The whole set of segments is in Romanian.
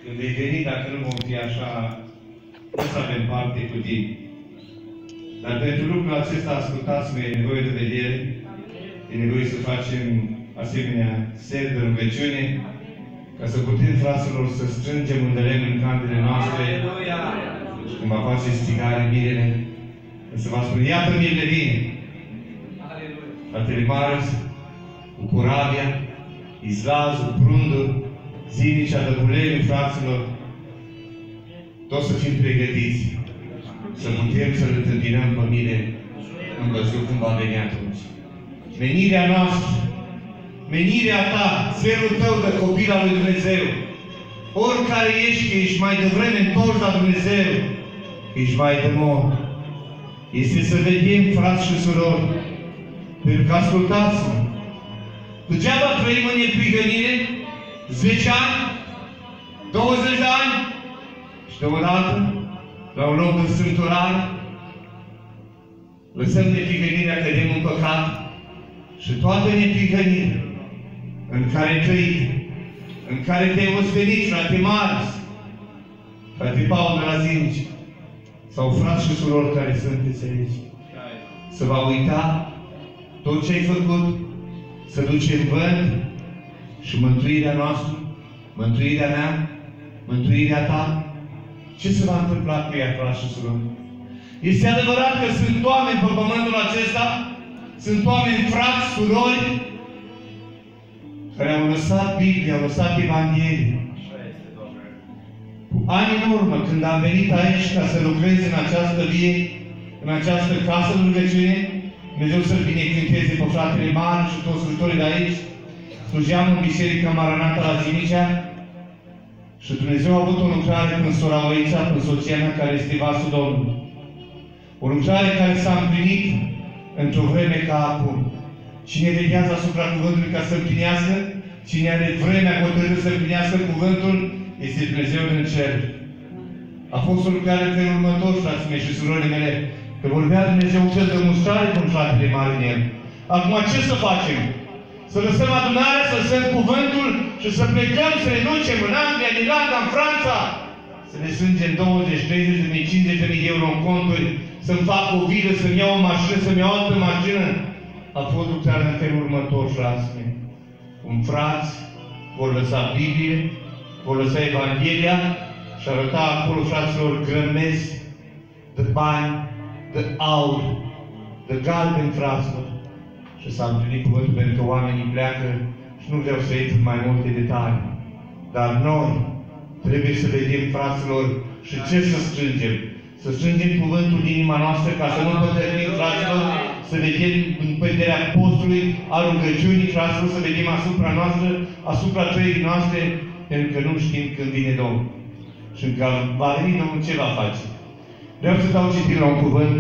când vei veni, dacă nu vom fi așa, nu să avem parte cu tine. Dar pentru lucrul acesta, ascultați-mă, e nevoie de vedere, e nevoie să facem asemenea seri de rugăciune, ca să putem, fraților, să strângem un lemn în candele noastre. Când va face strigare mirele, să vă spune, iată mirele vine! Fratele Marius, cu Corabia, Izlazul, Prundul, Zimicea, Dăbuleniu, fraților, toți să fim pregătiți, să putem să-L întâmpinăm pe mine în văzut când va veni atunci. Menirea noastră, menirea ta, felul tău de copil al lui Dumnezeu, oricare ești, că ești mai devreme întors la Dumnezeu, ești mai de mort, este să vedem, frați și surori, pentru că ascultați-mă, degeaba trăim în neprihănire 10 ani, 20 de ani și deodată, la un loc de strâmtorare, lăsăm neprihănirea, cădem în păcat și toată neprihănirea în care trăit, în care te-ai ostenit, frate Marius, frate Paul de la Zinici, sau frați și surori care sunteți aici, să va uita tot ce ai făcut, să duce în vânt și mântuirea noastră, mântuirea mea, mântuirea ta. Ce se va întâmpla cu ea, frați și surori? Este adevărat că sunt oameni pe pământul acesta, sunt oameni, frați, surori, care au lăsat Biblia, au lăsat Evanghelia. Cu ani în urmă, când am venit aici ca să lucrez în această vie, în această casă de rugăciune, Dumnezeu să-L binecuvânteze pe fratele Marius și toți slujitorii de aici, slujeam în Biserica Maranata la Zimicea și Dumnezeu a avut o lucrare când sora Oița, când soția mea, care este vasul Domnului. O lucrare care s-a împlinit într-o vreme ca acum. Cine veghează asupra cuvântului ca să împlinească, cine are vremea hotărâtă să împlinească cuvântul, este Dumnezeu din cer. A fost o lucrare în felul următor, frații mei și surorile mele, că vorbea Dumnezeu un fel de mustrare cu fratele Marinel. Acum ce să facem? Să lăsăm adunarea, să lăsăm cuvântul și să plecăm, să ne ducem în Anglia, în Irlanda, în Franța, să ne strângem 20, 30 de mii, 50 de mii de euro în conturi, să-mi fac o vilă, să-mi iau o mașină, să-mi iau o altă mașină. A fost lucrarea în felul următor, frații mei. Un frați vor lăsa Biblie, vor lăsa Evanghelia și arăta acolo, fraților, grămezi de bani, de aur, de galben, fraților. Și s-a împlinit cuvântul pentru că oamenii pleacă și nu vreau să intru în mai multe detalii. Dar noi trebuie să vedem, fraților, și ce să strângem. Să strângem cuvântul din inima noastră ca să nu împătărim, fraților, să vedem în vederea postului, a rugăciunii, fraților, să vedem asupra noastră, asupra trăirii noastre, pentru că nu știm când vine Domnul. Și când va veni Domnul, ce va face? Vreau să dau citire la un cuvânt.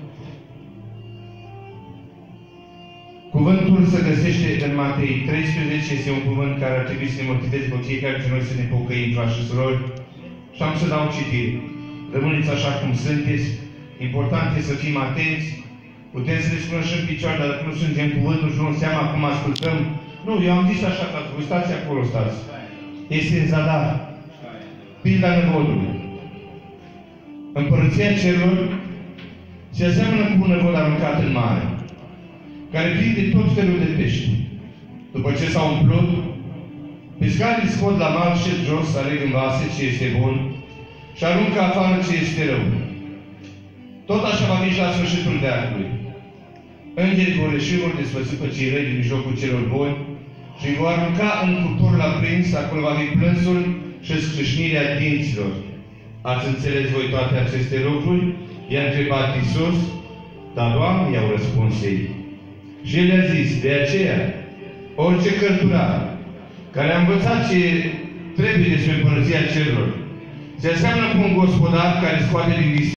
Cuvântul se găsește în Matei 13, este un cuvânt care ar trebui să ne motiveze pe fiecare dintre noi să ne pocăim, frați și surori. Și am să dau citire. Rămâneți așa cum sunteți. Important este să fim atenți. Putem să ne spunem și în picioare, dar dacă nu strângem cuvântul și nu seama cum ascultăm. Nu, eu am zis așa, frate, voi stați acolo, stați. Este în zadar. Pilda năvodului. Împărăția cerurilor se aseamănă cu un năvod aruncat în mare, care prinde tot felul de pești. După ce s-au umplut, pescarii scot la mal și jos, aleg în vase ce este bun și aruncă afară ce este rău. Tot așa va fi și la sfârșitul veacului. Îngerii vor ieși, vor despărți pe cei răi din mijlocul celor buni și îi vor arunca în cuptorul aprins, acolo va fi plânsul și scrâșnirea dinților. Ați înțeles voi toate aceste lucruri? I-a întrebat Iisus, dar Doamne, i-au răspuns ei. Și El le-a zis, de aceea, orice cărturar care a învățat ce trebuie despre Împărăția Cerurilor, se aseamănă cu un gospodar care scoate din